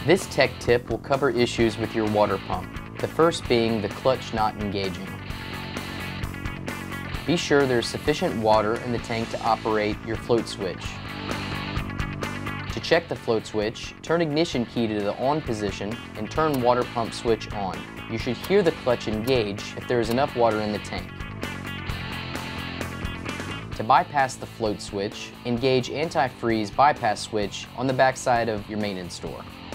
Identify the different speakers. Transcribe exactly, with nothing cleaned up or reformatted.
Speaker 1: This tech tip will cover issues with your water pump, the first being the clutch not engaging. Be sure there's sufficient water in the tank to operate your float switch. To check the float switch, turn ignition key to the on position and turn water pump switch on. You should hear the clutch engage if there is enough water in the tank. To bypass the float switch, engage anti-freeze bypass switch on the back side of your maintenance door.